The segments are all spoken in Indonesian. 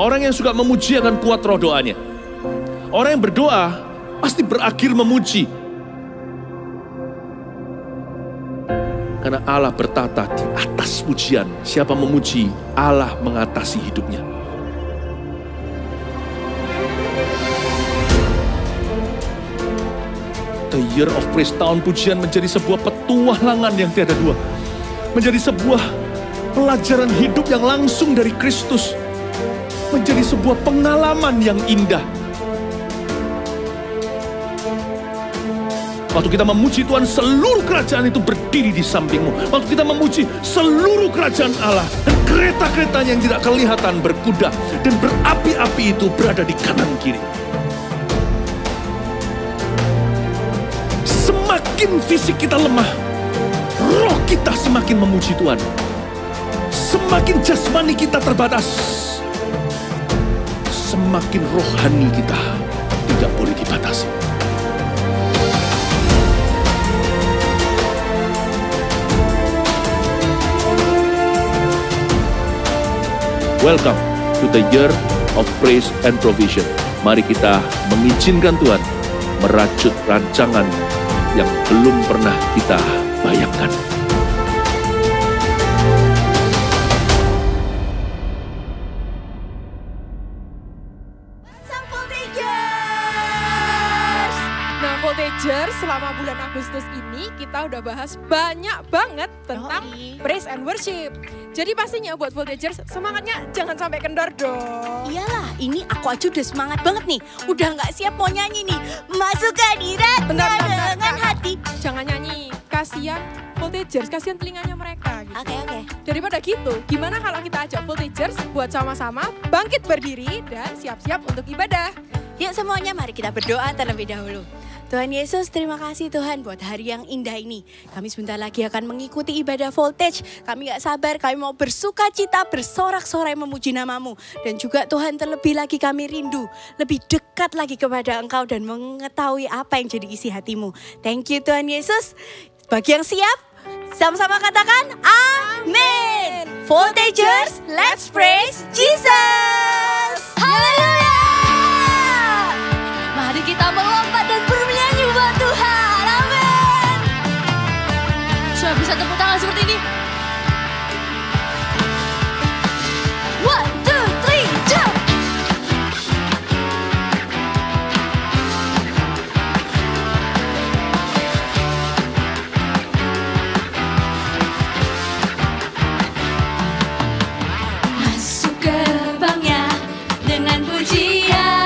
Orang yang suka memuji akan kuat roh doanya. Orang yang berdoa pasti berakhir memuji. Karena Allah bertata di atas pujian. Siapa memuji, Allah mengatasi hidupnya. The Year of Praise, tahun pujian menjadi sebuah petualangan yang tiada dua. Menjadi sebuah pelajaran hidup yang langsung dari Kristus. Menjadi sebuah pengalaman yang indah. Waktu kita memuji Tuhan, seluruh kerajaan itu berdiri di sampingmu. Waktu kita memuji, seluruh kerajaan Allah dan kereta-keretanya yang tidak kelihatan berkuda dan berapi-api itu berada di kanan kiri. Semakin fisik kita lemah, roh kita semakin memuji Tuhan. Semakin jasmani kita terbatas, semakin rohani kita tidak boleh dibatasi. Welcome to the Year of Praise and Provision. Mari kita mengizinkan Tuhan merajut rancangan yang belum pernah kita bayangkan. Voltagers, selama bulan Agustus ini kita udah bahas banyak banget tentang praise and worship. Jadi pastinya buat Voltagers semangatnya jangan sampai kendor dong. Iyalah, ini aku aja udah semangat banget nih. Udah nggak siap mau nyanyi nih. Masuk hadirat dengan hati. Jangan nyanyi, kasihan Voltagers, kasihan telinganya mereka gitu. Oke. Daripada gitu, gimana kalau kita ajak Voltagers buat sama-sama bangkit berdiri dan siap-siap untuk ibadah. Yuk semuanya, mari kita berdoa terlebih dahulu. Tuhan Yesus, terima kasih Tuhan buat hari yang indah ini. Kami sebentar lagi akan mengikuti ibadah Voltage. Kami gak sabar, kami mau bersuka cita, bersorak-sorai memuji nama-Mu. Dan juga Tuhan, terlebih lagi kami rindu, lebih dekat lagi kepada Engkau dan mengetahui apa yang jadi isi hati-Mu. Thank you Tuhan Yesus. Bagi yang siap, sama-sama katakan amin. Voltagers, let's praise Jesus. Haleluya. Mari kita melompat dan bernyanyi buat Tuhan. Amin. Sudah bisa tepuk tangan seperti ini. 1, 2, 3, jump. Masuk gerbangnya dengan pujian.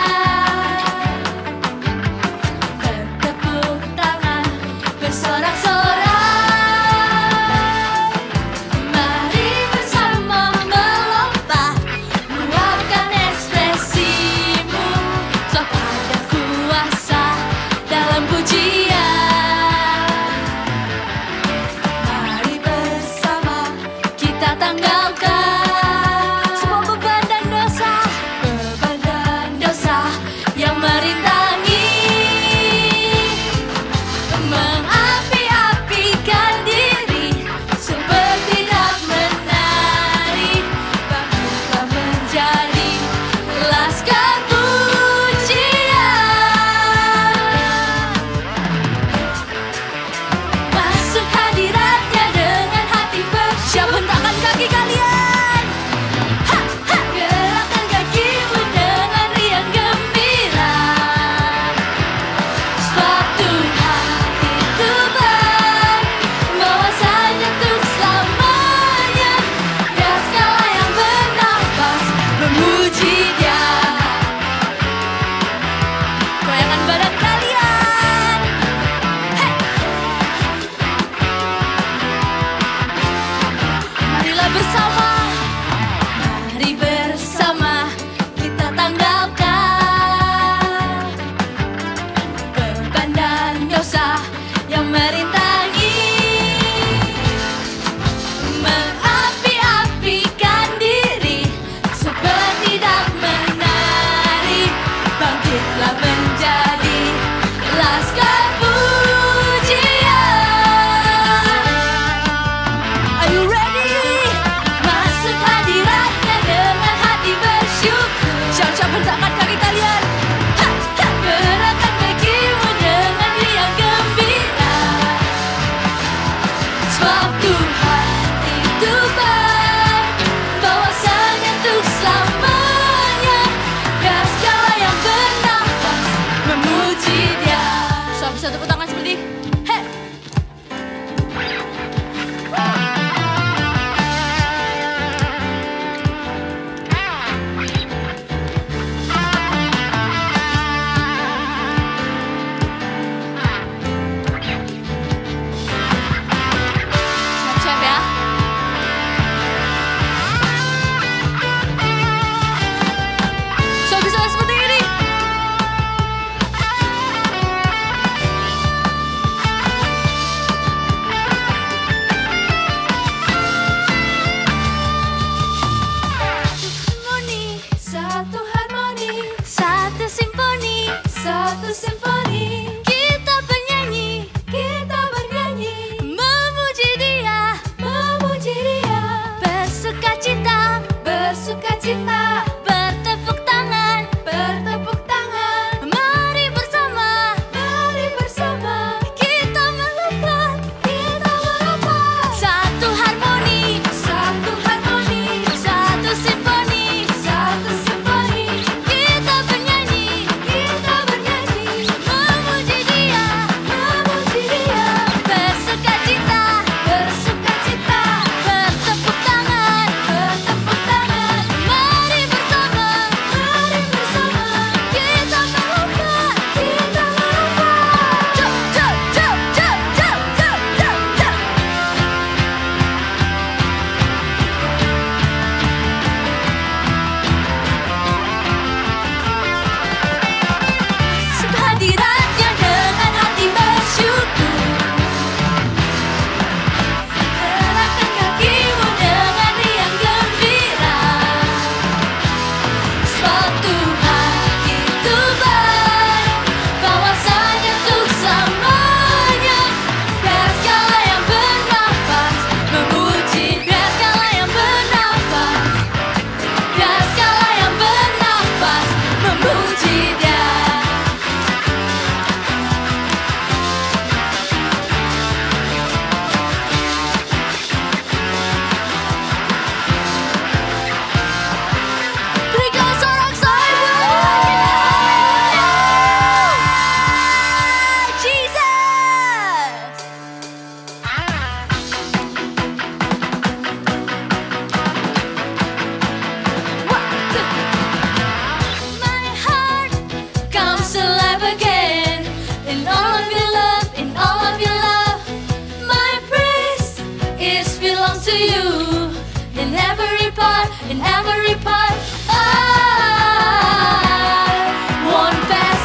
Are you ready? Masuk hadiratnya dengan hati bersyukur.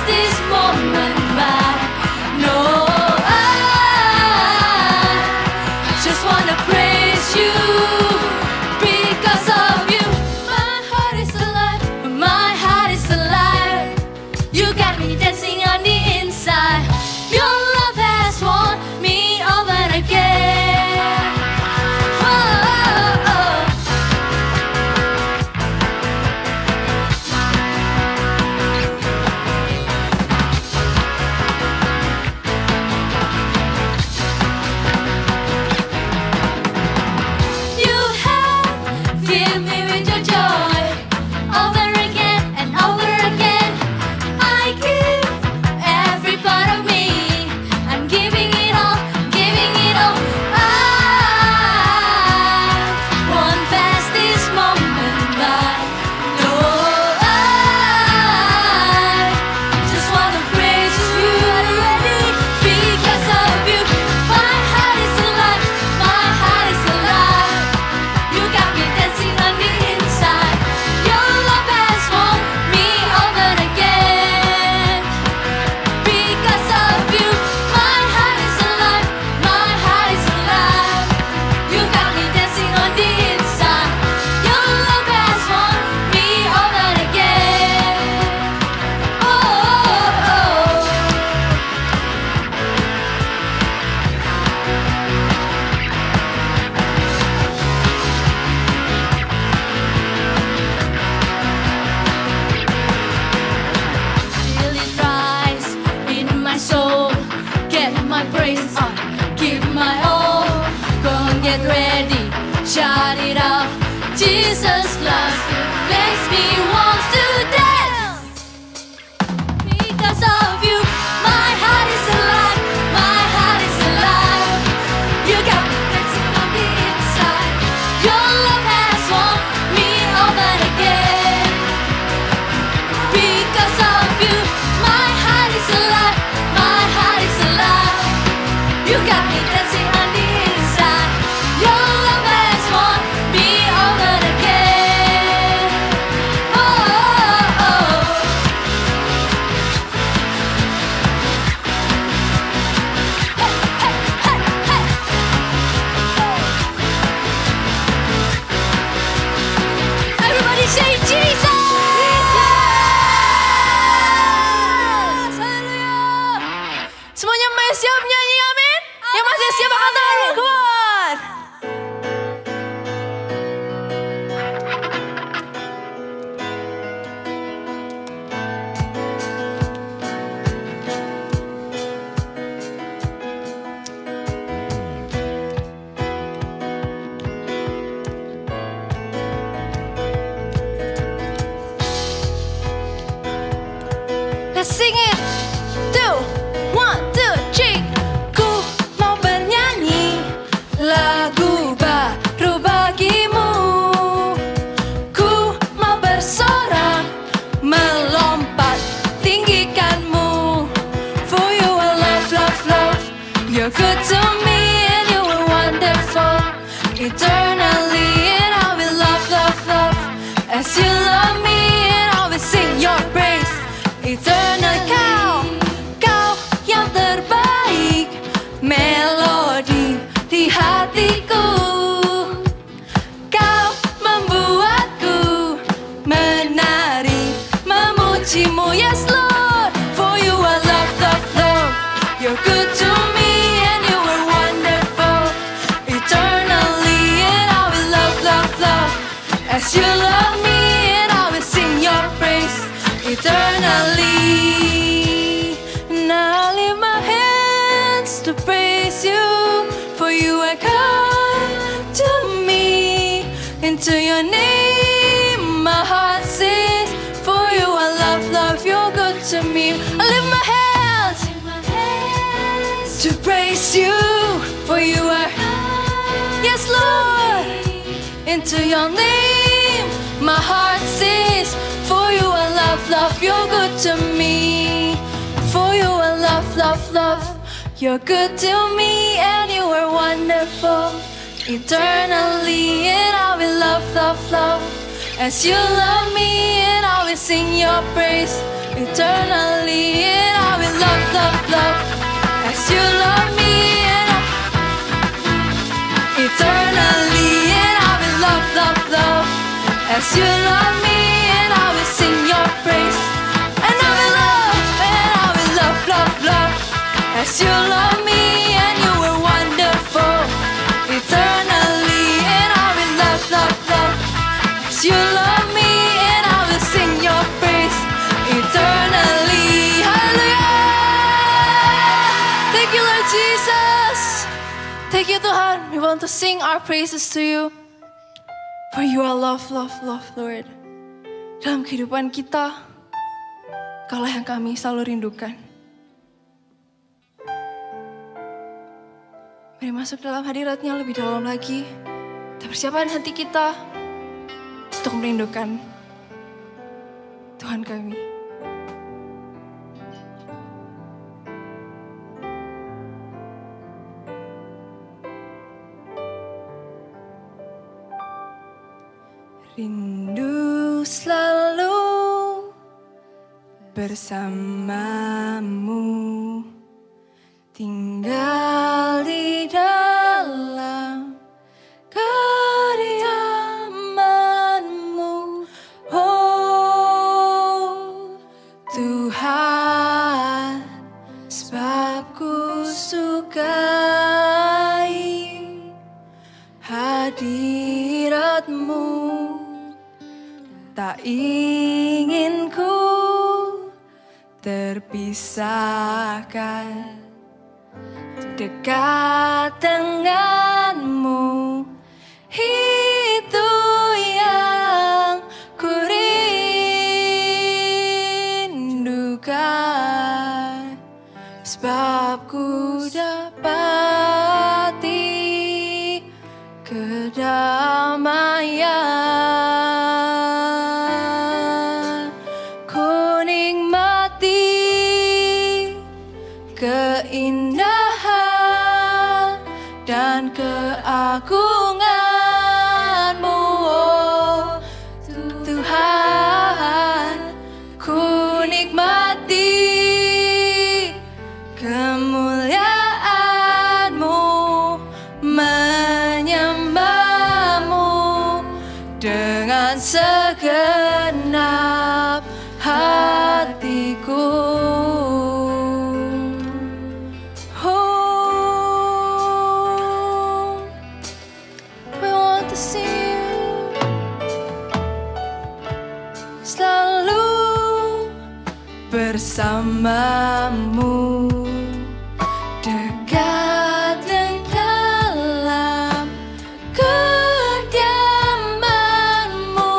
this moment by. No, I just wanna praise you because of you. My heart is alive, my heart is alive. You got me dancing on the inside. Your love has won me over again. You have filled me with your joy over again and over again. I give every part of me. I'm giving it all, giving it all. I won't pass this moment by. No, I just wanna praise you already because of you. My heart is alive, my heart is alive. You got me dancing on the inside. Your love has won me over again. Because of you, my heart is alive, my heart is alive. You got me dancing on the inside. Your love has won me over again. Oh, oh, oh. Feel it rise in my soul. Get my praise on, give my all. Go and get ready, shout it out. Jesus loves you, makes me want to dance. Because of you, my heart is alive, my heart is alive. You got me dancing on the inside. Your love has won me over again. Because of you, my heart is alive, my heart is alive. You got me dancing on the inside. Your love has won me over again. Oh, oh, oh. Hey, hey, hey, hey. Everybody say Jesus! Haleluya! Semuanya masih siap nyanyi amin? Yang masih siap angkat tangan, come on! Let's sing it. 2, 1, 2, 3. Ku mau bernyanyi lagu baru bagimu. Ku mau bersorak melompat tinggikanmu. For you are love, love, love. You're good to me and you are wonderful. Eternally and I will love, love, love. As you love me and I will sing your praise. Eternal kau yang terbaik, melodi di hatiku. Kau membuatku menari, memujimu, yes Lord. For you are love, love, love. You're good to me and you are wonderful. Eternally and I will love, love, love. As you love me and I will sing your praise. Eternally, now I lift my hands to praise you. For you are kind to me. Into your name my heart sings. For you are love, love, you're good to me. I lift my hands to praise you. For you are, yes Lord. Into your name my heart sings. For you are love, love, you're good to me. For you are love, love, love. You're good to me and you are wonderful. Eternally and I will love, love, love. As you love me and I will sing your praise. eternally, and I will love, love, love as you love me, and eternally, and I will love, love, love as you love me, and I will sing your praise, and I will love, love, love as you love me, and you were wonderful eternally, and I will love, love, love as you love me, and I will sing your praise eternally. Hallelujah. Thank you, Lord Jesus. Thank you, Tuhan. We want to sing our praises to you, for you are love, love, love, Lord. Dalam kehidupan kita, Kaulah yang kami selalu rindukan. Mari masuk dalam hadiratnya lebih dalam lagi. Kita persiapkan hati kita untuk merindukan Tuhan kami. Rindu selalu bersamamu, tinggal di dalam kediaman-Mu, oh Tuhan, sebab ku sukai hadirat-Mu, tak ingin ku terpisahkan, dekat denganmu, itu yang ku rindukan, sebab ku dapati kedamaian, ku nikmati keindahan dan keagungan-Mu, oh Tuhan, ku nikmati kemuliaan-Mu, menyembah-Mu dengan segenap hatiku. Bersamamu, dekat dan dalam kediaman-Mu,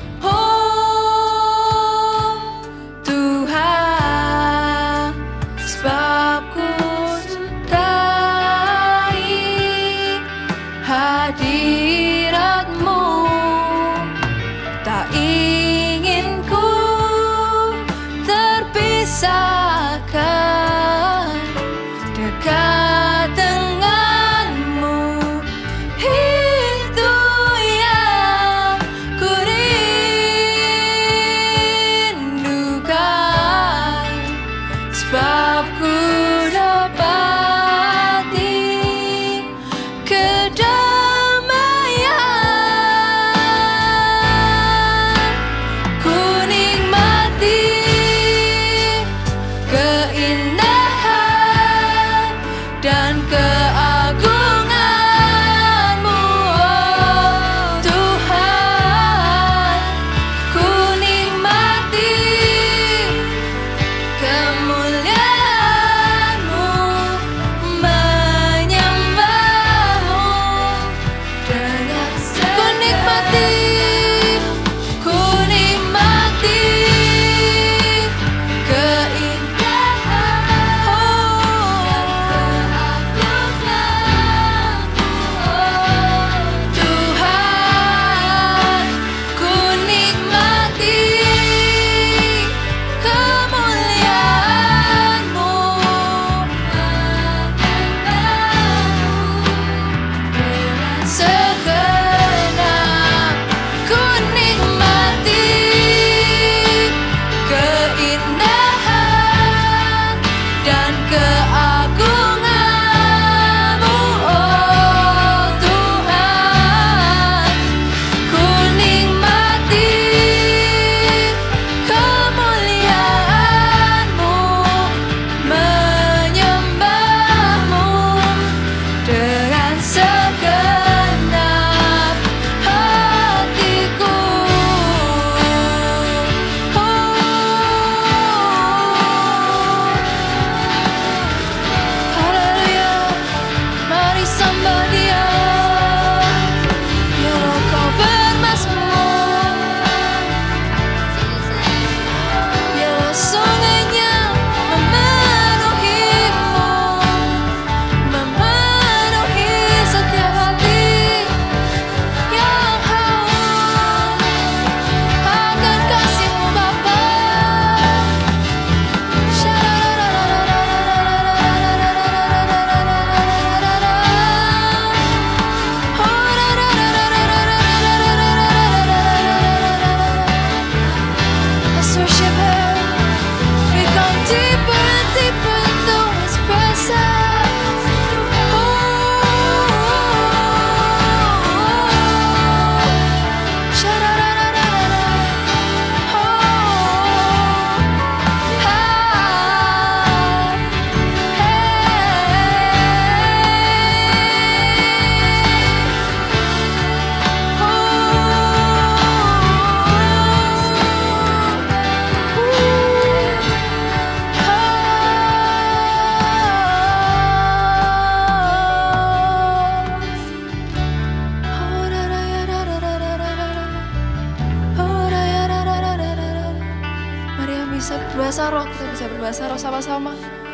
oh Tuhan, sebab ku sukai hadirat-Mu, tak ingin ku terpisahkan, dekat denganmu, itu yang ku rindukan, sebab ku dapati kedamaian, ku nikmati keindahan dan keagungan-Mu, oh Tuhan, ku nikmati kemuliaan-Mu, menyembah-Mu dengan ku nikmati keindahan bisa roh sama-sama.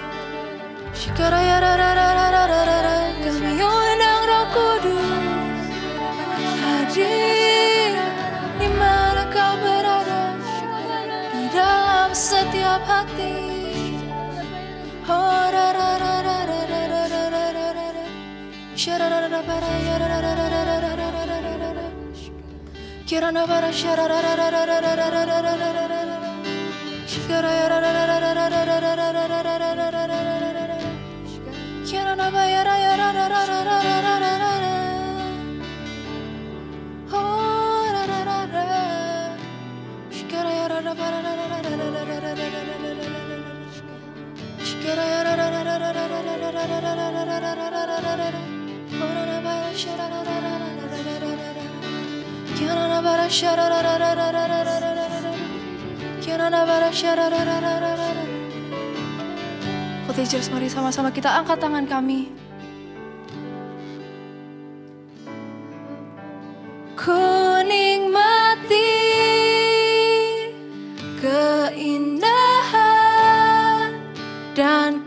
Kami undang Roh Kudus hadir di mana Kau berada, di dalam setiap hati. Voltagers, mari sama-sama kita angkat tangan kami. Ku nikmati keindahan dan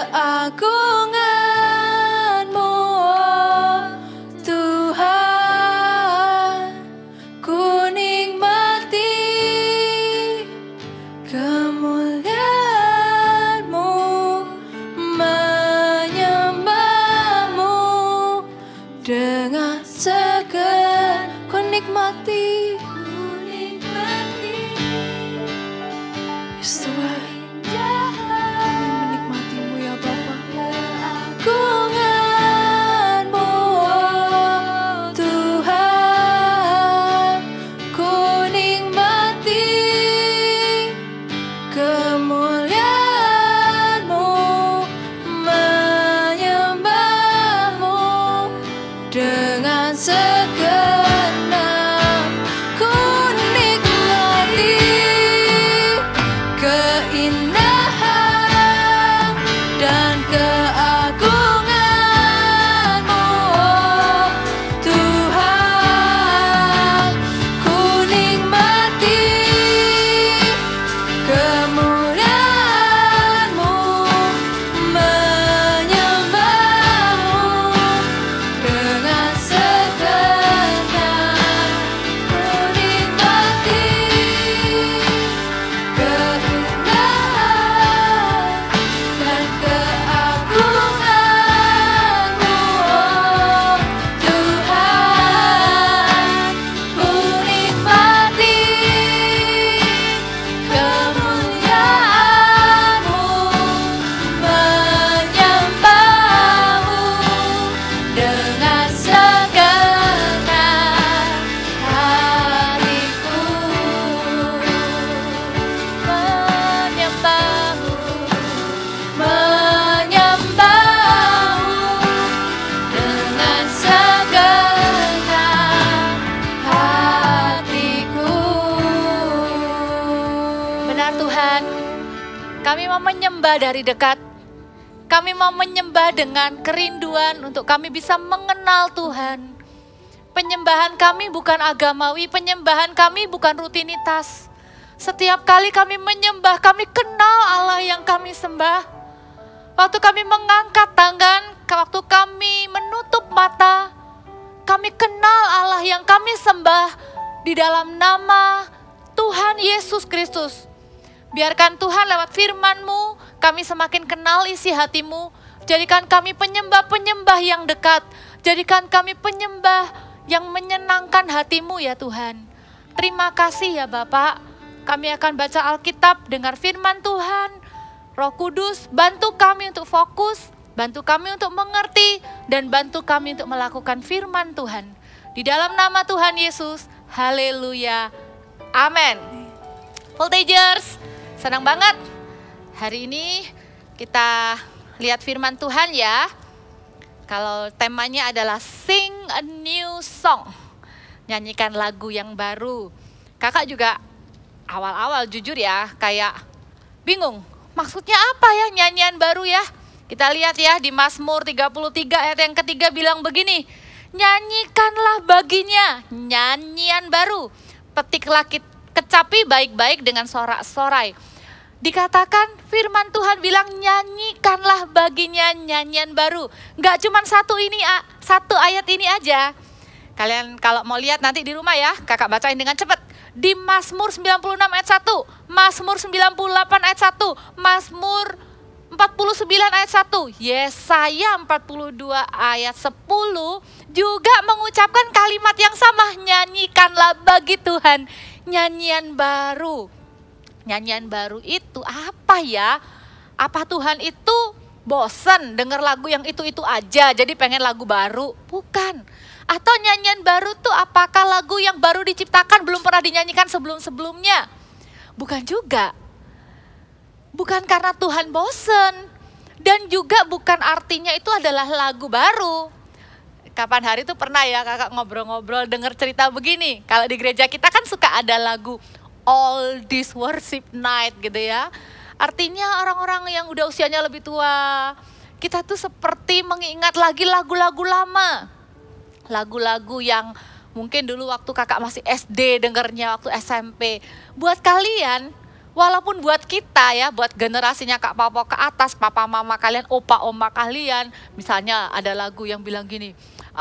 keagungan-Mu, oh Tuhan. Ku nikmati kemuliaan-Mu, menyembah-Mu dengan segenap. Ku nikmati Yes Tuhan, kami menikmati-Mu ya Bapa. Keagungan-Mu, oh Tuhan. Ku nikmati kemuliaan-Mu, menyembah-Mu dengan segenap. Ku nikmati keindahan dan keagungan-Mu, oh Tuhan. Ku nikmati kemuliaan-Mu, menyembah-Mu dengan segenap. Ku nikmati keindahan dan keagungan-Mu, oh Tuhan. Ku nikmati kemuliaan-Mu, menyembah-Mu dengan segenap hatiku. Menyembah-Mu, menyembah-Mu dengan segenap hatiku. Benar Tuhan, kami mau menyembah dari dekat. Kami mau menyembah dengan kerinduan untuk kami bisa mengenal Tuhan. Penyembahan kami bukan agamawi, penyembahan kami bukan rutinitas. Setiap kali kami menyembah, kami kenal Allah yang kami sembah. Waktu kami mengangkat tangan, waktu kami menutup mata, kami kenal Allah yang kami sembah di dalam nama Tuhan Yesus Kristus. Biarkan Tuhan lewat firman-Mu, kami semakin kenal isi hati-Mu. Jadikan kami penyembah-penyembah yang dekat. Jadikan kami penyembah yang menyenangkan hati-Mu ya Tuhan. Terima kasih ya Bapak. Kami akan baca Alkitab, dengar firman Tuhan. Roh Kudus, bantu kami untuk fokus, bantu kami untuk mengerti, dan bantu kami untuk melakukan firman Tuhan. Di dalam nama Tuhan Yesus, haleluya, amin. Voltagers, senang banget. Hari ini kita lihat firman Tuhan ya. Kalau temanya adalah sing a new song, nyanyikan lagu yang baru. Kakak juga awal-awal jujur ya, kayak bingung. Maksudnya apa ya nyanyian baru ya? Kita lihat ya di Mazmur 33 ayat yang ketiga bilang begini. Nyanyikanlah baginya nyanyian baru. Petiklah kecapi baik-baik dengan sorak-sorai. Dikatakan firman Tuhan bilang nyanyikanlah baginya nyanyian baru. Nggak cuma satu ayat ini aja. Kalian kalau mau lihat nanti di rumah ya, kakak bacain dengan cepat. Di Mazmur 96 ayat 1, Mazmur 98 ayat 1, Mazmur 49 ayat 1, Yesaya 42 ayat 10 juga mengucapkan kalimat yang sama, nyanyikanlah bagi Tuhan nyanyian baru. Nyanyian baru itu apa ya? Apa Tuhan itu bosan dengar lagu yang itu-itu aja jadi pengen lagu baru? Bukan. Atau nyanyian baru tuh apakah lagu yang baru diciptakan belum pernah dinyanyikan sebelum-sebelumnya? Bukan juga. Bukan karena Tuhan bosen. Dan juga bukan artinya itu adalah lagu baru. Kapan hari itu pernah ya kakak ngobrol-ngobrol dengar cerita begini. Kalau di gereja kita kan suka ada lagu All This Worship Night gitu ya. Artinya orang-orang yang udah usianya lebih tua. Kita tuh seperti mengingat lagi lagu-lagu lama. Lagu-lagu yang mungkin dulu waktu kakak masih SD dengernya, waktu SMP. Buat kalian, walaupun buat kita ya, buat generasinya Kak Papa ke atas, papa mama kalian, opa oma kalian. Misalnya ada lagu yang bilang gini,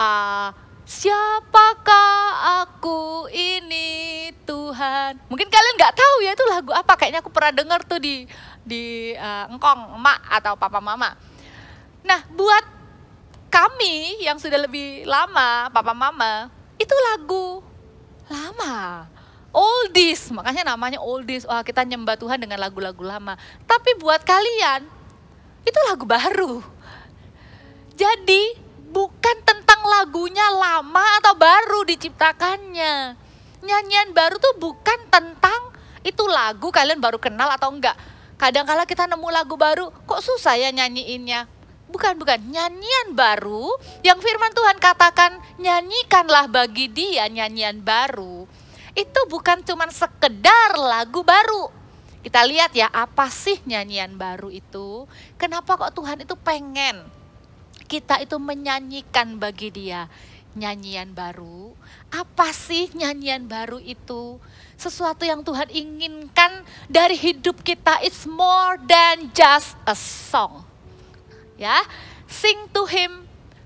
siapakah aku ini Tuhan. Mungkin kalian nggak tahu ya itu lagu apa, kayaknya aku pernah denger tuh di engkong, emak atau papa mama. Nah buat kami yang sudah lebih lama, papa mama, itu lagu lama. Oldies, makanya namanya oldies. Wah, kita nyembah Tuhan dengan lagu-lagu lama. Tapi buat kalian, itu lagu baru. Jadi, bukan tentang lagunya lama atau baru diciptakannya. Nyanyian baru tuh bukan tentang itu lagu kalian baru kenal atau enggak. Kadang-kala kita nemu lagu baru, kok susah ya nyanyiinnya. Bukan. Nyanyian baru yang firman Tuhan katakan, nyanyikanlah bagi dia nyanyian baru. Itu bukan cuma sekedar lagu baru. Kita lihat ya, apa sih nyanyian baru itu? Kenapa kok Tuhan itu pengen kita itu menyanyikan bagi dia nyanyian baru? Apa sih nyanyian baru itu? Sesuatu yang Tuhan inginkan dari hidup kita. It's more than just a song. Ya, sing to him,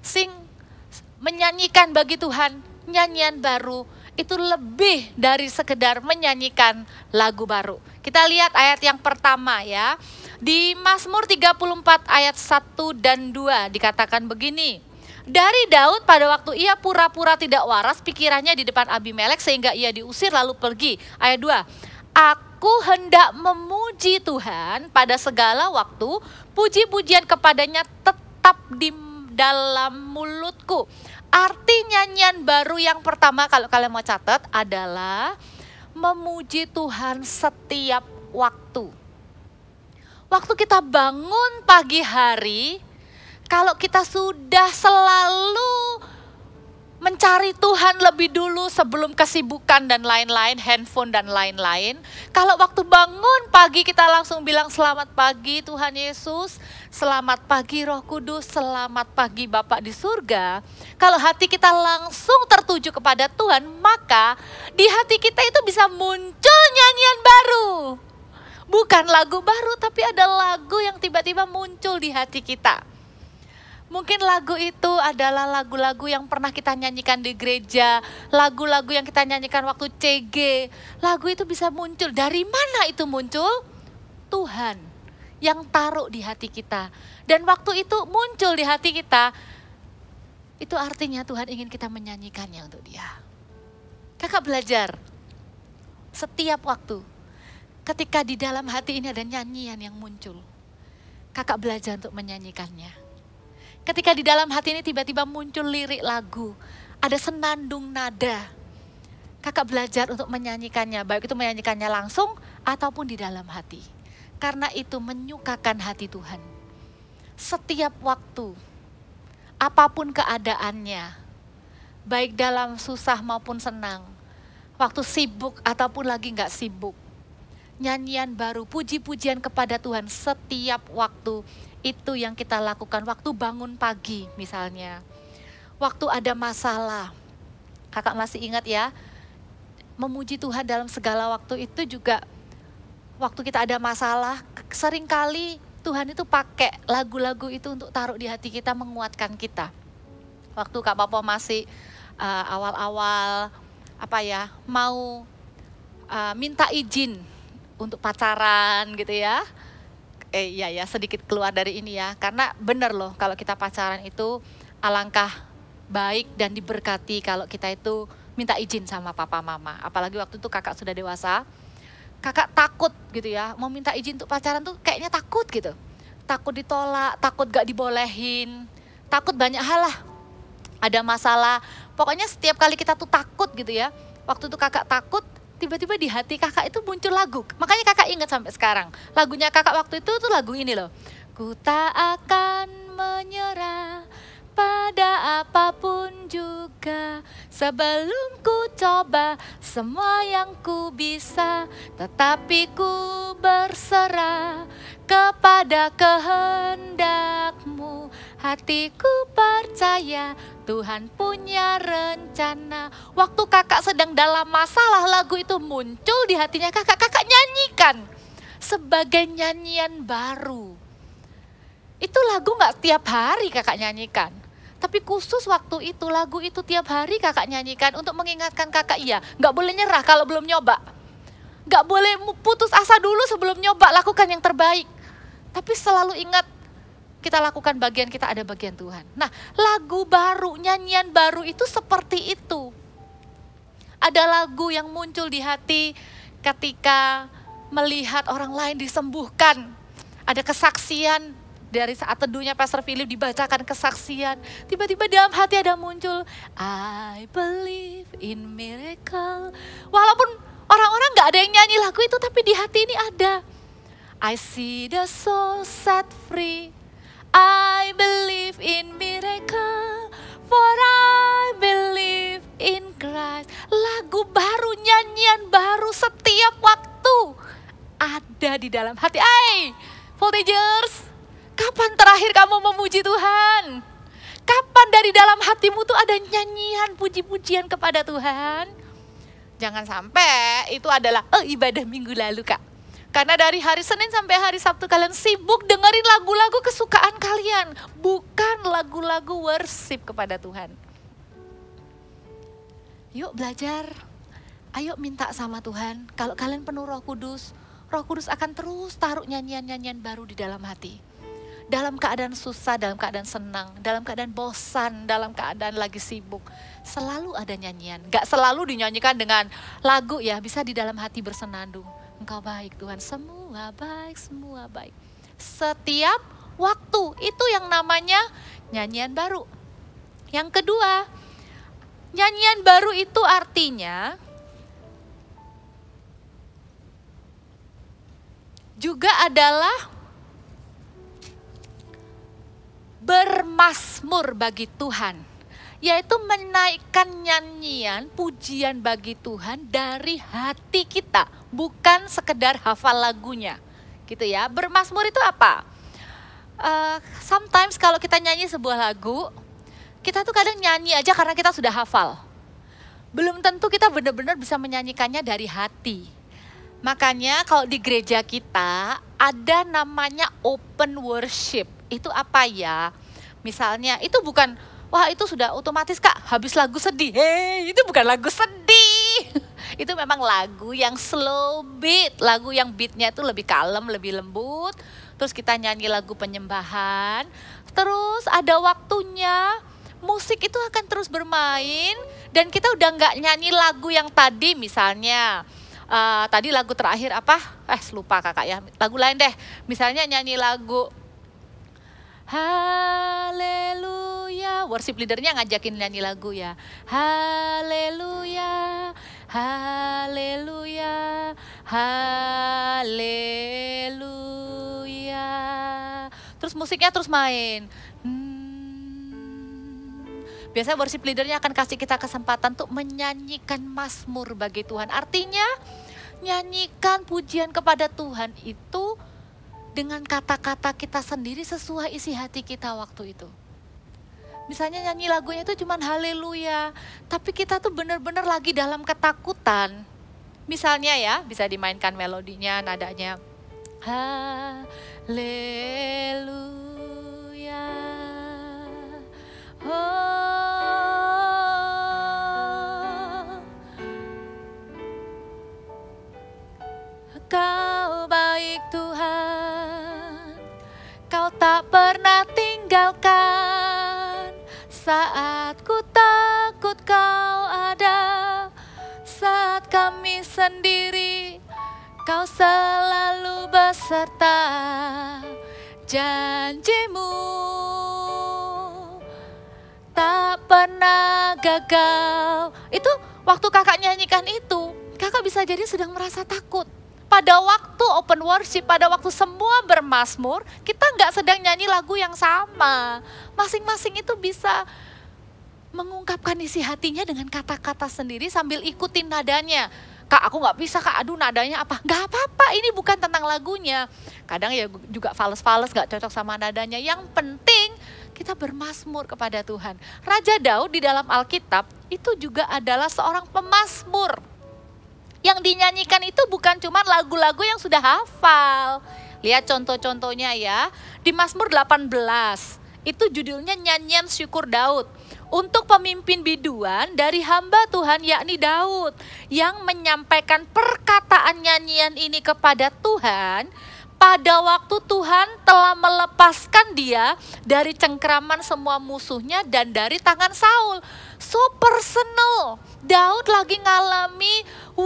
menyanyikan bagi Tuhan nyanyian baru. Itu lebih dari sekedar menyanyikan lagu baru. Kita lihat ayat yang pertama ya. Di Mazmur 34 ayat 1 dan 2 dikatakan begini. Dari Daud pada waktu ia pura-pura tidak waras pikirannya di depan Abimelek sehingga ia diusir lalu pergi. Ayat 2. Aku hendak memuji Tuhan pada segala waktu, puji-pujian kepadanya tetap di dalam mulutku. Arti nyanyian baru yang pertama kalau kalian mau catat adalah memuji Tuhan setiap waktu. Waktu kita bangun pagi hari, kalau kita sudah selalu mencari Tuhan lebih dulu sebelum kesibukan dan lain-lain, handphone dan lain-lain. Kalau waktu bangun pagi kita langsung bilang selamat pagi Tuhan Yesus, selamat pagi Roh Kudus, selamat pagi Bapa di surga. Kalau hati kita langsung tertuju kepada Tuhan, maka di hati kita itu bisa muncul nyanyian baru. Bukan lagu baru, tapi ada lagu yang tiba-tiba muncul di hati kita. Mungkin lagu itu adalah lagu-lagu yang pernah kita nyanyikan di gereja, lagu-lagu yang kita nyanyikan waktu CG. Lagu itu bisa muncul. Dari mana itu muncul? Tuhan yang taruh di hati kita. Dan waktu itu muncul di hati kita, itu artinya Tuhan ingin kita menyanyikannya untuk Dia. Kakak belajar setiap waktu, ketika di dalam hati ini ada nyanyian yang muncul, kakak belajar untuk menyanyikannya. Ketika di dalam hati ini tiba-tiba muncul lirik lagu, ada senandung nada, kakak belajar untuk menyanyikannya, baik itu menyanyikannya langsung ataupun di dalam hati. Karena itu menyukakan hati Tuhan. Setiap waktu, apapun keadaannya, baik dalam susah maupun senang, waktu sibuk ataupun lagi gak sibuk, nyanyian baru, puji-pujian kepada Tuhan setiap waktu. Itu yang kita lakukan waktu bangun pagi misalnya. Waktu ada masalah. Kakak masih ingat ya, memuji Tuhan dalam segala waktu itu juga waktu kita ada masalah, seringkali Tuhan itu pakai lagu-lagu itu untuk taruh di hati kita, menguatkan kita. Waktu Kak Papa masih awal-awal mau minta izin untuk pacaran gitu ya. Iya ya, sedikit keluar dari ini ya. Karena benar loh, kalau kita pacaran itu alangkah baik dan diberkati kalau kita itu minta izin sama papa mama. Apalagi waktu itu kakak sudah dewasa, kakak takut gitu ya, mau minta izin untuk pacaran tuh kayaknya takut gitu. Takut ditolak, takut gak dibolehin, takut banyak hal lah. Ada masalah, pokoknya setiap kali kita tuh takut gitu ya. Waktu itu kakak takut, tiba-tiba di hati kakak itu muncul lagu. Makanya kakak ingat sampai sekarang. Lagunya kakak waktu itu tuh lagu ini loh. Ku tak akan menyerah pada apapun juga, sebelum ku coba semua yang ku bisa, tetapi ku berserah kepada kehendakmu. Hatiku percaya Tuhan punya rencana. Waktu kakak sedang dalam masalah, lagu itu muncul di hatinya kakak. Kakak nyanyikan sebagai nyanyian baru. Itu lagu gak tiap hari kakak nyanyikan. Tapi khusus waktu itu, lagu itu tiap hari kakak nyanyikan untuk mengingatkan kakak, iya, gak boleh nyerah kalau belum nyoba. Gak boleh putus asa dulu sebelum nyoba, lakukan yang terbaik. Tapi selalu ingat, kita lakukan bagian kita, ada bagian Tuhan. Nah, lagu baru, nyanyian baru itu seperti itu. Ada lagu yang muncul di hati ketika melihat orang lain disembuhkan. Ada kesaksian dari saat teduhnya Pastor Philip dibacakan kesaksian. Tiba-tiba dalam hati ada muncul, I believe in miracle. Walaupun orang-orang gak ada yang nyanyi lagu itu, tapi di hati ini ada. I see the soul set free. I believe in miracle, for I believe in Christ. Lagu baru, nyanyian baru setiap waktu ada di dalam hati. Voltagers, kapan terakhir kamu memuji Tuhan? Kapan dari dalam hatimu tuh ada nyanyian puji-pujian kepada Tuhan? Jangan sampai itu adalah ibadah minggu lalu, Kak. Karena dari hari Senin sampai hari Sabtu kalian sibuk dengerin lagu-lagu kesukaan kalian. Bukan lagu-lagu worship kepada Tuhan. Yuk belajar, ayo minta sama Tuhan. Kalau kalian penuh Roh Kudus akan terus taruh nyanyian-nyanyian baru di dalam hati. Dalam keadaan susah, dalam keadaan senang, dalam keadaan bosan, dalam keadaan lagi sibuk. Selalu ada nyanyian. Gak selalu dinyanyikan dengan lagu ya, bisa di dalam hati bersenandung. Engkau baik Tuhan, semua baik, semua baik. Setiap waktu, itu yang namanya nyanyian baru. Yang kedua, nyanyian baru itu artinya juga adalah bermazmur bagi Tuhan, yaitu menaikkan nyanyian pujian bagi Tuhan dari hati kita, bukan sekedar hafal lagunya, gitu ya. Bermazmur itu apa? Sometimes kalau kita nyanyi sebuah lagu, kita tuh kadang nyanyi aja karena kita sudah hafal. Belum tentu kita benar-benar bisa menyanyikannya dari hati. Makanya kalau di gereja kita ada namanya open worship. Itu apa ya? Misalnya itu bukan, wah itu sudah otomatis Kak, habis lagu sedih. Itu bukan lagu sedih. Itu memang lagu yang slow beat. Lagu yang beatnya itu lebih kalem, lebih lembut. Terus kita nyanyi lagu penyembahan. Terus ada waktunya, musik itu akan terus bermain. Dan kita udah nggak nyanyi lagu yang tadi misalnya. Tadi lagu terakhir apa? Lupa kakak ya. Lagu lain deh. Misalnya nyanyi lagu Haleluya. Worship leadernya ngajakin nyanyi lagu ya. Haleluya. Haleluya. Haleluya. Terus musiknya terus main. Biasanya worship leadernya akan kasih kita kesempatan untuk menyanyikan mazmur bagi Tuhan. Artinya nyanyikan pujian kepada Tuhan itu dengan kata-kata kita sendiri sesuai isi hati kita waktu itu. Misalnya nyanyi lagunya itu cuman haleluya, tapi kita tuh benar-benar lagi dalam ketakutan. Misalnya ya, bisa dimainkan melodinya, nadanya. Haleluya. Oh, Kau baik Tuhan, Kau tak pernah tinggalkan. Saat ku takut Kau ada, saat kami sendiri Kau selalu beserta. Janjimu tak pernah gagal. Itu waktu kakak nyanyikan itu, kakak bisa jadi sedang merasa takut. Pada waktu open worship, pada waktu semua bermazmur, kita nggak sedang nyanyi lagu yang sama. Masing-masing itu bisa mengungkapkan isi hatinya dengan kata-kata sendiri sambil ikutin nadanya. Kak, aku nggak bisa kak, aduh nadanya apa? Nggak apa-apa, ini bukan tentang lagunya. Kadang ya juga fales-fales nggak cocok sama nadanya. Yang penting kita bermazmur kepada Tuhan. Raja Daud di dalam Alkitab itu juga adalah seorang pemazmur. Yang dinyanyikan itu bukan cuma lagu-lagu yang sudah hafal. Lihat contoh-contohnya ya. Di Mazmur 18, itu judulnya nyanyian syukur Daud. Untuk pemimpin biduan dari hamba Tuhan yakni Daud. Yang menyampaikan perkataan nyanyian ini kepada Tuhan. Pada waktu Tuhan telah melepaskan dia dari cengkraman semua musuhnya dan dari tangan Saul. So personal. Daud lagi ngalami,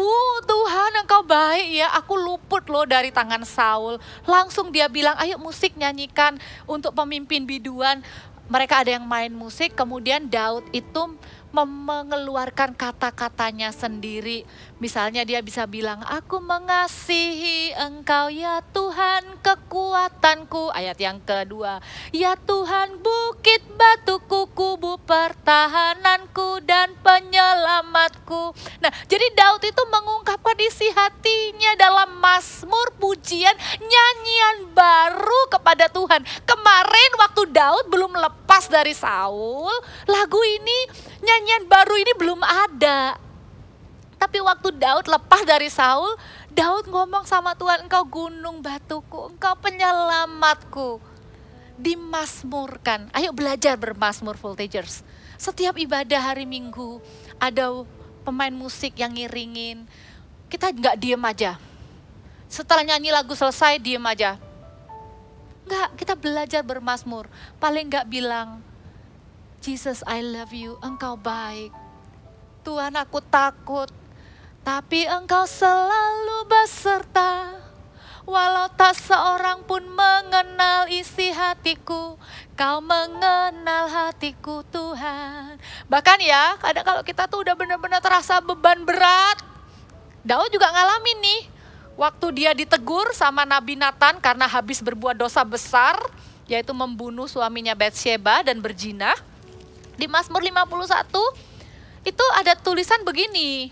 Tuhan engkau baik ya, aku luput loh dari tangan Saul. Langsung dia bilang, ayo musik nyanyikan untuk pemimpin biduan. Mereka ada yang main musik, kemudian Daud itu mengeluarkan kata-katanya sendiri. Misalnya dia bisa bilang, aku mengasihi engkau ya Tuhan kekuatanku. Ayat yang kedua, ya Tuhan bukit batuku, kubu pertahananku dan penyelamatku. Nah, jadi Daud itu mengungkapkan isi hatinya dalam mazmur, pujian, nyanyian baru kepada Tuhan. Kemarin waktu Daud belum lepas dari Saul, lagu ini, nyanyian baru ini belum ada. Tapi waktu Daud lepas dari Saul, Daud ngomong sama Tuhan, engkau gunung batuku, engkau penyelamatku. Dimazmurkan. Ayo belajar bermazmur, Voltagers. Setiap ibadah hari Minggu ada pemain musik yang ngiringin. Kita nggak diem aja. Setelah nyanyi lagu selesai diem aja. Enggak, kita belajar bermazmur. Paling nggak bilang, Jesus I love you, engkau baik. Tuhan aku takut, tapi engkau selalu beserta. Walau tak seorang pun mengenal isi hatiku, kau mengenal hatiku Tuhan. Bahkan ya, kadang kalau kita tuh udah benar-benar terasa beban berat. Daud juga ngalamin nih, waktu dia ditegur sama Nabi Nathan karena habis berbuat dosa besar, yaitu membunuh suaminya Batsheba dan berzina. Di Mazmur 51 itu ada tulisan begini.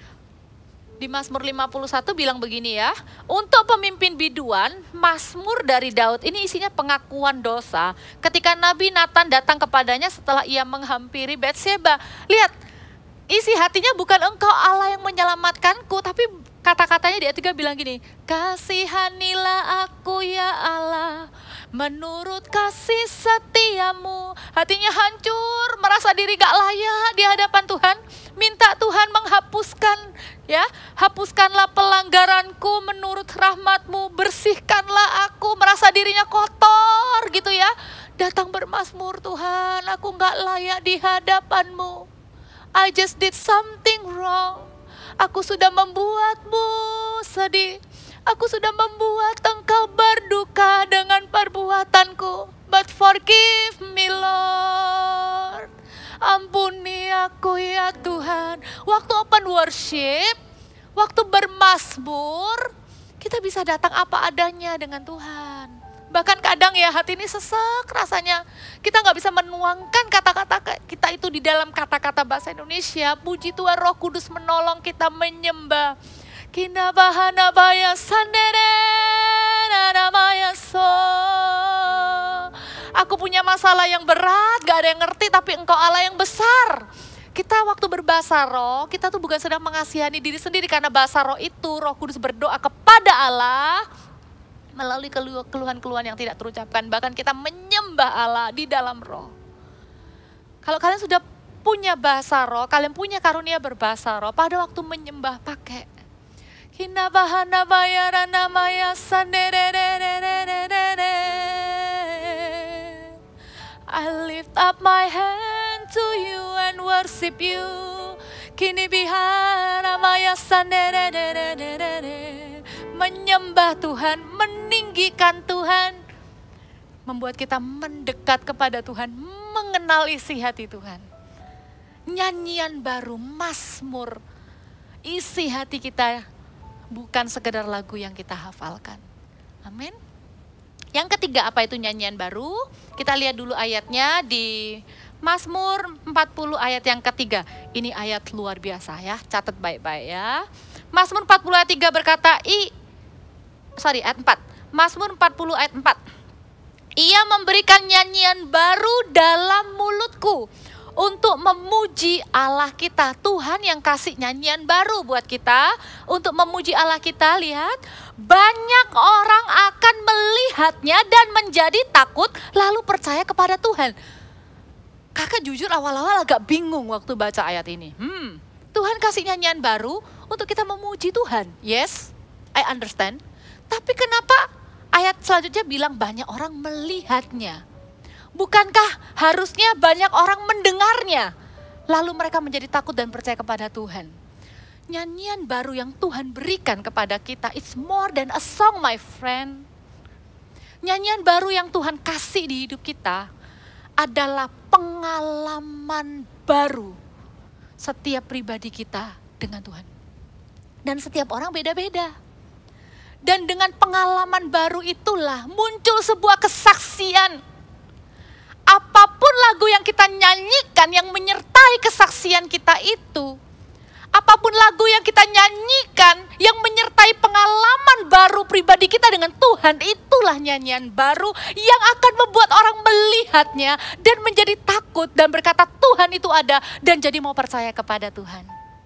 Di Mazmur 51 bilang begini ya. Untuk pemimpin biduan, Mazmur dari Daud ini isinya pengakuan dosa. Ketika Nabi Nathan datang kepadanya setelah ia menghampiri Batsheba. Lihat, isi hatinya bukan engkau Allah yang menyelamatkanku, tapi kata-katanya di ayat 3 bilang gini, kasihanilah aku ya Allah, menurut kasih setiamu. Hatinya hancur, merasa diri gak layak di hadapan Tuhan. Minta Tuhan menghapuskan, ya, hapuskanlah pelanggaranku menurut rahmatmu, bersihkanlah aku, merasa dirinya kotor gitu ya. Datang bermazmur, Tuhan aku gak layak di hadapanmu. I just did something wrong. Aku sudah membuatmu sedih. Aku sudah membuat engkau berduka dengan perbuatanku. But forgive me Lord. Ampuni aku ya Tuhan. Waktu open worship, waktu bermazmur, kita bisa datang apa adanya dengan Tuhan. Bahkan kadang ya hati ini sesek rasanya. Kita gak bisa menuangkan kata-kata kita itu di dalam kata-kata bahasa Indonesia. Puji Tuhan Roh Kudus menolong kita menyembah. Kina bahana baya sandere namaya so. Aku punya masalah yang berat, gak ada yang ngerti, tapi engkau Allah yang besar. Kita waktu berbahasa roh, kita tuh bukan sedang mengasihani diri sendiri, karena bahasa roh itu Roh Kudus berdoa kepada Allah melalui keluhan-keluhan yang tidak terucapkan. Bahkan kita menyembah Allah di dalam roh. Kalau kalian sudah punya bahasa roh, kalian punya karunia berbahasa roh, pada waktu menyembah pakai Hinabahana bayarana maya sanderererererere. I lift up my hand to you and worship you. Kini bihara maya sandererererere. Menyembah Tuhan, meninggikan Tuhan, membuat kita mendekat kepada Tuhan, mengenal isi hati Tuhan. Nyanyian baru, mazmur, isi hati kita bukan sekedar lagu yang kita hafalkan. Amin. Yang ketiga, apa itu nyanyian baru? Kita lihat dulu ayatnya di Mazmur 40 ayat yang ketiga. Ini ayat luar biasa ya, catat baik-baik ya. Mazmur 40 ayat 3 berkata, ayat 4. Mazmur 40 ayat 4. Ia memberikan nyanyian baru dalam mulutku untuk memuji Allah kita. Tuhan yang kasih nyanyian baru buat kita untuk memuji Allah kita. Lihat, banyak orang akan melihatnya dan menjadi takut lalu percaya kepada Tuhan. Kakak jujur awal-awal agak bingung waktu baca ayat ini. Tuhan kasih nyanyian baru untuk kita memuji Tuhan. Yes, I understand. Tapi kenapa ayat selanjutnya bilang banyak orang melihatnya? Bukankah harusnya banyak orang mendengarnya, lalu mereka menjadi takut dan percaya kepada Tuhan? Nyanyian baru yang Tuhan berikan kepada kita, it's more than a song, my friend. Nyanyian baru yang Tuhan kasih di hidup kita adalah pengalaman baru setiap pribadi kita dengan Tuhan. Dan setiap orang beda-beda. Dan dengan pengalaman baru itulah muncul sebuah kesaksian. Apapun lagu yang kita nyanyikan yang menyertai kesaksian kita itu, apapun lagu yang kita nyanyikan yang menyertai pengalaman baru pribadi kita dengan Tuhan, itulah nyanyian baru yang akan membuat orang melihatnya dan menjadi takut dan berkata Tuhan itu ada dan jadi mau percaya kepada Tuhan.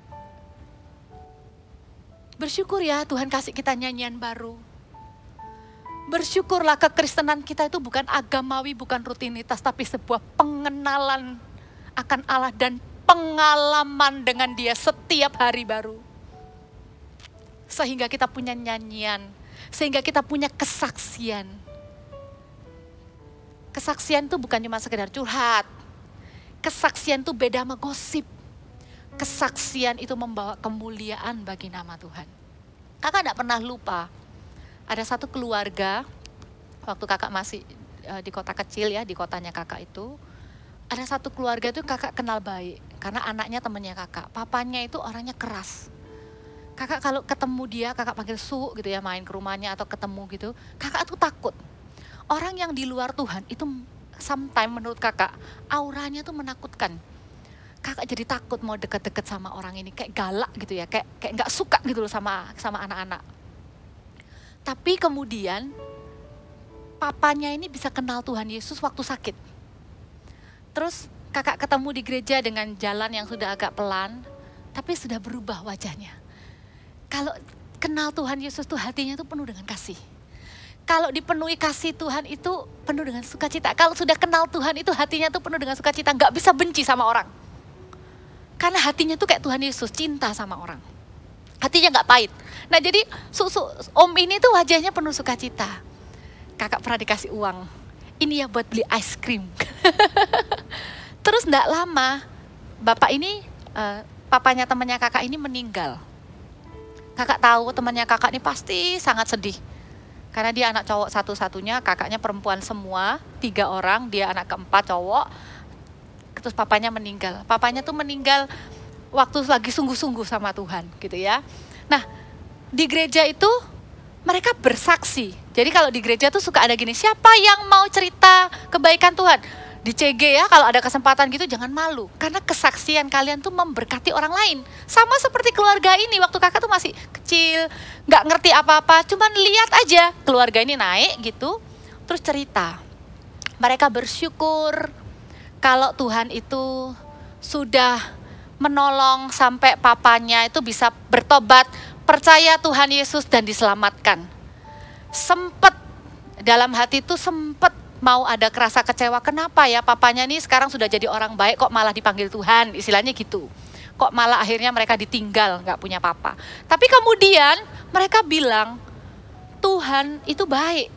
Bersyukur ya Tuhan kasih kita nyanyian baru. Bersyukurlah kekristenan kita itu bukan agamawi, bukan rutinitas, tapi sebuah pengenalan akan Allah dan pengalaman dengan Dia setiap hari baru. Sehingga kita punya nyanyian, sehingga kita punya kesaksian. Kesaksian itu bukan cuma sekedar curhat. Kesaksian itu beda sama gosip. Kesaksian itu membawa kemuliaan bagi nama Tuhan. Kakak tidak pernah lupa. Ada satu keluarga, waktu kakak masih di kota kecil ya, di kotanya kakak itu. Ada satu keluarga itu kakak kenal baik, karena anaknya temannya kakak. Papanya itu orangnya keras. Kakak kalau ketemu dia, kakak panggil Su gitu ya, main ke rumahnya atau ketemu gitu. Kakak tuh takut. Orang yang di luar Tuhan itu sometimes menurut kakak, auranya tuh menakutkan. Kakak jadi takut mau deket-deket sama orang ini, kayak galak gitu ya, kayak nggak suka gitu loh sama anak-anak. Tapi kemudian papanya ini bisa kenal Tuhan Yesus waktu sakit. Terus kakak ketemu di gereja dengan jalan yang sudah agak pelan, tapi sudah berubah wajahnya. Kalau kenal Tuhan Yesus tuh hatinya tuh penuh dengan kasih. Kalau dipenuhi kasih Tuhan itu penuh dengan sukacita. Kalau sudah kenal Tuhan itu hatinya tuh penuh dengan sukacita, nggak bisa benci sama orang. Karena hatinya tuh kayak Tuhan Yesus, cinta sama orang. Hatinya nggak pahit. Nah jadi om ini tuh wajahnya penuh sukacita. Kakak pernah dikasih uang. Ini ya buat beli ice cream. Terus nggak lama, bapak ini, papanya temannya kakak ini meninggal. Kakak tahu temannya kakak ini pasti sangat sedih. Karena dia anak cowok satu-satunya, kakaknya perempuan semua, 3 orang, dia anak keempat cowok. Terus papanya meninggal. Papanya tuh meninggal waktu lagi sungguh-sungguh sama Tuhan gitu ya. Nah di gereja itu mereka bersaksi. Jadi kalau di gereja tuh suka ada gini, siapa yang mau cerita kebaikan Tuhan? Di CG ya kalau ada kesempatan gitu jangan malu. Karena kesaksian kalian tuh memberkati orang lain. Sama seperti keluarga ini waktu kakak tuh masih kecil, gak ngerti apa-apa. Cuman lihat aja keluarga ini naik gitu, terus cerita. Mereka bersyukur kalau Tuhan itu sudah menolong sampai papanya itu bisa bertobat, percaya Tuhan Yesus dan diselamatkan. Sempet dalam hati itu sempet mau ada kerasa kecewa, kenapa ya papanya nih sekarang sudah jadi orang baik kok malah dipanggil Tuhan, istilahnya gitu. Kok malah akhirnya mereka ditinggal, nggak punya papa. Tapi kemudian mereka bilang, Tuhan itu baik.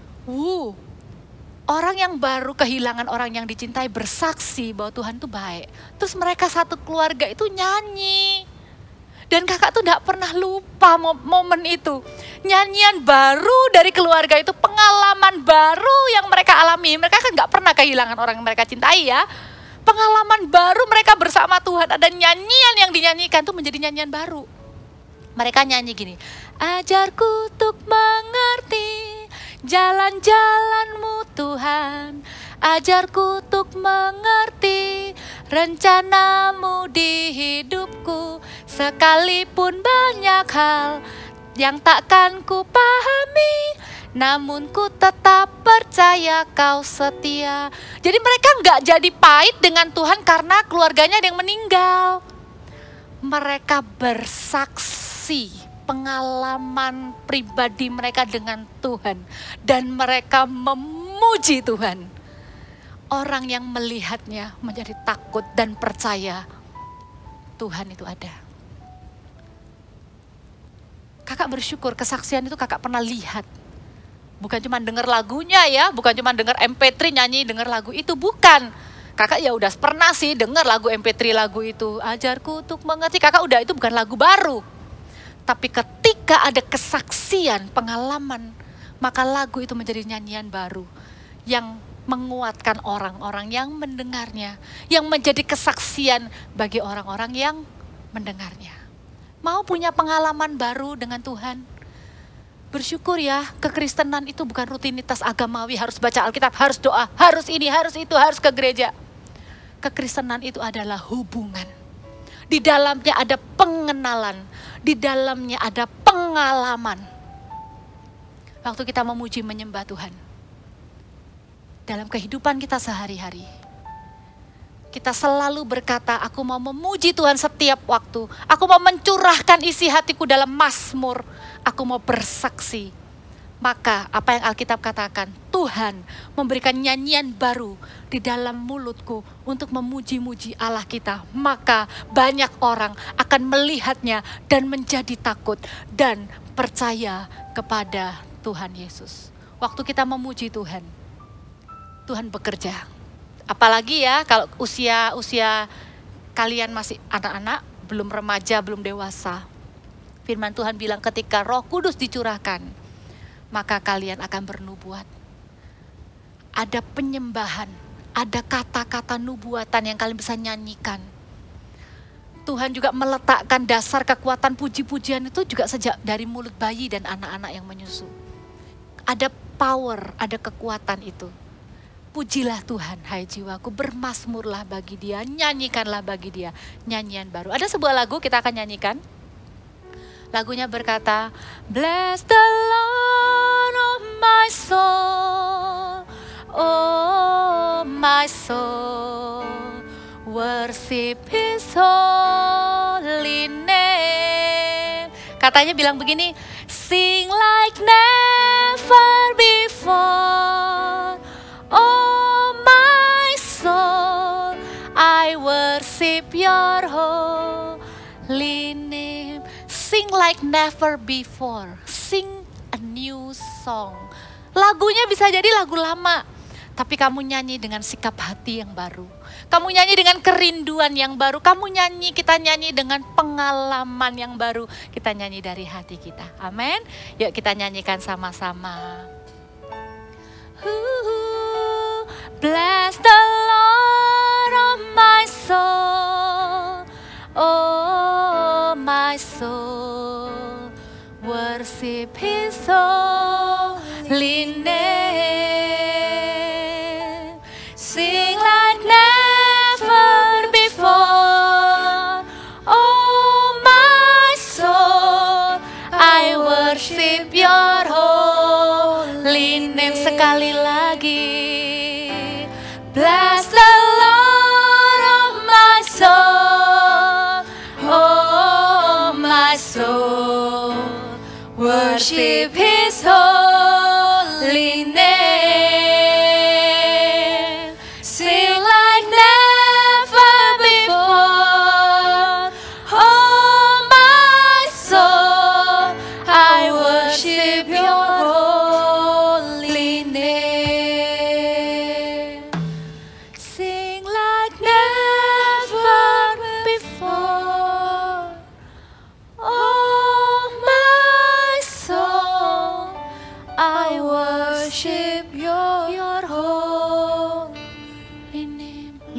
Orang yang baru kehilangan orang yang dicintai bersaksi bahwa Tuhan itu baik. Terus mereka satu keluarga itu nyanyi. Dan kakak tuh gak pernah lupa momen itu. Nyanyian baru dari keluarga itu, pengalaman baru yang mereka alami. Mereka kan gak pernah kehilangan orang yang mereka cintai ya. Pengalaman baru mereka bersama Tuhan. Ada nyanyian yang dinyanyikan tuh menjadi nyanyian baru. Mereka nyanyi gini. Ajarku untuk mengerti jalan-jalan-Mu Tuhan. Ajarku untuk mengerti rencana-Mu di hidupku. Sekalipun banyak hal yang takkan ku pahami, namun ku tetap percaya Kau setia. Jadi mereka nggak jadi pahit dengan Tuhan karena keluarganya ada yang meninggal. Mereka bersaksi pengalaman pribadi mereka dengan Tuhan. Dan mereka memuji Tuhan. Orang yang melihatnya menjadi takut dan percaya Tuhan itu ada. Kakak bersyukur kesaksian itu kakak pernah lihat. Bukan cuma dengar lagunya ya, bukan cuma dengar MP3 nyanyi, dengar lagu itu, bukan. Kakak ya udah pernah sih dengar lagu MP3 lagu itu. Ajarku untuk mengerti, kakak udah, itu bukan lagu baru. Tapi ketika ada kesaksian, pengalaman, maka lagu itu menjadi nyanyian baru. Yang menguatkan orang-orang yang mendengarnya. Yang menjadi kesaksian bagi orang-orang yang mendengarnya. Mau punya pengalaman baru dengan Tuhan? Bersyukur ya, kekristenan itu bukan rutinitas agamawi, harus baca Alkitab, harus doa, harus ini, harus itu, harus ke gereja. Kekristenan itu adalah hubungan. Di dalamnya ada pengenalan, di dalamnya ada pengalaman. Waktu kita memuji menyembah Tuhan, dalam kehidupan kita sehari-hari, kita selalu berkata, aku mau memuji Tuhan setiap waktu. Aku mau mencurahkan isi hatiku dalam mazmur. Aku mau bersaksi. Maka apa yang Alkitab katakan, Tuhan memberikan nyanyian baru di dalam mulutku untuk memuji-muji Allah kita. Maka banyak orang akan melihatnya dan menjadi takut dan percaya kepada Tuhan Yesus. Waktu kita memuji Tuhan, Tuhan bekerja. Apalagi ya kalau usia kalian masih anak-anak, belum remaja, belum dewasa. Firman Tuhan bilang ketika Roh Kudus dicurahkan, maka kalian akan bernubuat. Ada penyembahan, ada kata-kata nubuatan yang kalian bisa nyanyikan. Tuhan juga meletakkan dasar kekuatan puji-pujian itu juga sejak dari mulut bayi dan anak-anak yang menyusu. Ada power, ada kekuatan itu. Pujilah Tuhan, hai jiwaku, bermazmurlah bagi Dia, nyanyikanlah bagi Dia nyanyian baru. Ada sebuah lagu kita akan nyanyikan. Lagunya berkata, Bless the Lord, oh my soul, oh my soul, worship His holy name. Katanya bilang begini, sing like never before, oh my soul, I worship your holy name. Sing like never before, sing a new song. Lagunya bisa jadi lagu lama, tapi kamu nyanyi dengan sikap hati yang baru. Kamu nyanyi dengan kerinduan yang baru. Kamu nyanyi, kita nyanyi dengan pengalaman yang baru. Kita nyanyi dari hati kita. Amin. Yuk kita nyanyikan sama-sama. Bless the Lord, oh my soul, oh my soul, worship His holy name. Sing like never before, oh my soul, I worship your holy name. Sekali lagi. Bless the Lord, oh my soul,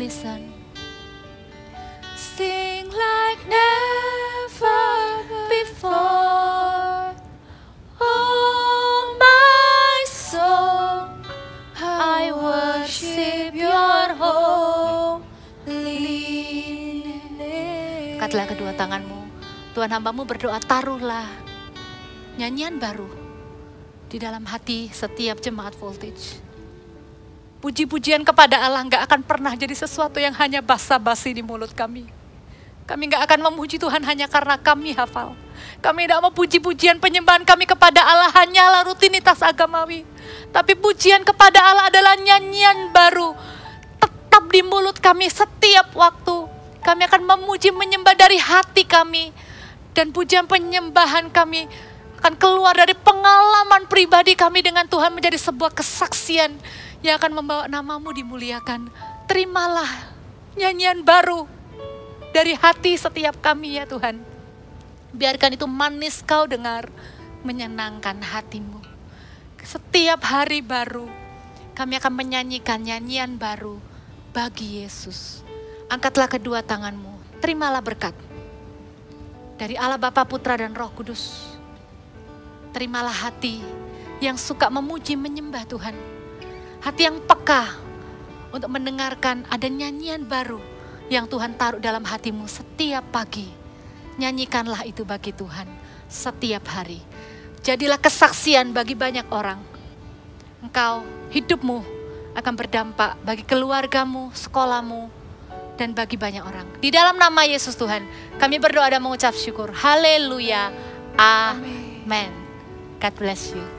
listen. Sing like never before. Oh my soul, I worship your holy name. Angkatlah kedua tanganmu. Tuhan, hambamu berdoa, taruhlah nyanyian baru di dalam hati setiap jemaat Voltage. Puji-pujian kepada Allah gak akan pernah jadi sesuatu yang hanya basa-basi di mulut kami. Kami gak akan memuji Tuhan hanya karena kami hafal. Kami tidak mau puji-pujian penyembahan kami kepada Allah hanyalah rutinitas agamawi. Tapi pujian kepada Allah adalah nyanyian baru. Tetap di mulut kami setiap waktu. Kami akan memuji menyembah dari hati kami. Dan pujian penyembahan kami akan keluar dari pengalaman pribadi kami dengan Tuhan menjadi sebuah kesaksian yang akan membawa namamu dimuliakan. Terimalah nyanyian baru dari hati setiap kami ya Tuhan. Biarkan itu manis kau dengar, menyenangkan hatimu. Setiap hari baru, kami akan menyanyikan nyanyian baru bagi Yesus. Angkatlah kedua tanganmu, terimalah berkat dari Allah Bapa, Putra dan Roh Kudus. Terimalah hati yang suka memuji menyembah Tuhan. Hati yang peka untuk mendengarkan ada nyanyian baru yang Tuhan taruh dalam hatimu setiap pagi. Nyanyikanlah itu bagi Tuhan setiap hari. Jadilah kesaksian bagi banyak orang. Engkau, hidupmu akan berdampak bagi keluargamu, sekolahmu, dan bagi banyak orang. Di dalam nama Yesus Tuhan, kami berdoa dan mengucap syukur. Haleluya. Amin. God bless you.